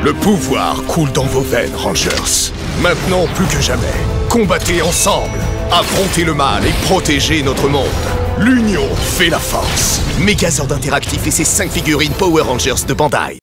Le pouvoir coule dans vos veines, Rangers. Maintenant, plus que jamais, combattez ensemble. Affrontez le mal et protégez notre monde. L'union fait la force. Megazord Interactif et ses 5 figurines Power Rangers de Bandai.